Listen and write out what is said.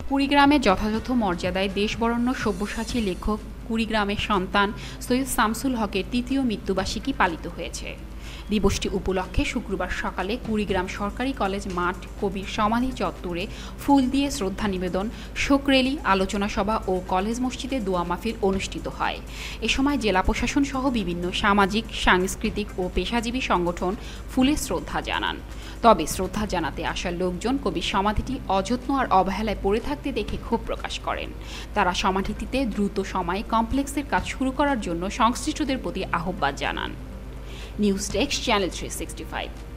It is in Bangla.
কুড়িগ্রামে যথাযথ মর্যাদায় দেশবরেণ্য সব্যসাচী লেখক কুড়িগ্রামের সন্তান সৈয়দ শামসুল হকের তৃতীয় মৃত্যুবার্ষিকী পালিত হয়েছে। দিবসটি উপলক্ষে শুক্রবার সকালে কুড়িগ্রাম সরকারি কলেজ মাঠ কবির সমাধি চত্বরে ফুল দিয়ে শ্রদ্ধা নিবেদন, শোক র্যালি, আলোচনা সভা ও কলেজ মসজিদে দোয়া মাহফিল অনুষ্ঠিত হয়। এ সময় জেলা প্রশাসন সহ বিভিন্ন সামাজিক, সাংস্কৃতিক ও পেশাজীবী সংগঠন ফুলে শ্রদ্ধা জানান। তবে শ্রদ্ধা জানাতে আসা লোকজন কবির সমাধিটি অযত্ন আর অবহেলায় পড়ে থাকতে দেখে ক্ষোভ প্রকাশ করেন। তারা সমাধিটিতে দ্রুত সময়ে কমপ্লেক্সের কাজ শুরু করার জন্য সংশ্লিষ্টদের প্রতি আহ্বান জানান। News desk, channel 365।